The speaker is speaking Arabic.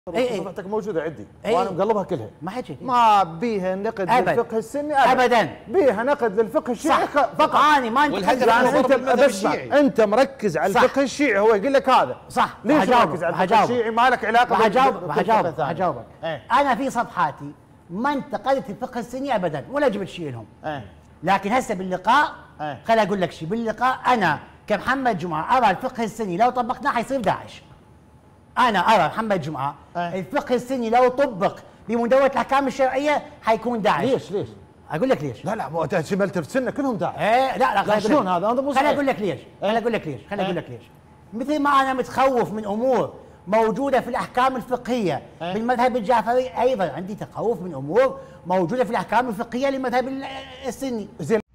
صفحتك موجوده عندي وانا مقلبها كلها. ما حكي ما بيها نقد للفقه السني ابدا. بيها نقد للفقه الشيعي فقط. اني ما انتقد انت مركز على الفقه الشيعي، هو يقول لك هذا صح. ليش مركز على الفقه الشيعي؟ ما لك علاقه بحجاوبك. انا في صفحاتي ما انتقدت الفقه السني ابدا ولا جبت شيء لهم. لكن هسه باللقاء خل اقول لك شيء، باللقاء انا كمحمد جمعه ارى الفقه السني لو طبقناه حيصير داعش. انا ارى محمد جمعه الفقه السني لو طبق بمدونه الاحكام الشرعيه حيكون داعش. ليش؟ اقول لك ليش. لا مو انت شملت في سنه كلهم داعش. لا شلون هذا؟ خليني اقول لك ليش. خليني اقول لك ليش. مثل ما انا متخوف من امور موجوده في الاحكام الفقهيه بالمذهب الجعفري، ايضا عندي تخوف من امور موجوده في الاحكام الفقهيه للمذهب السني.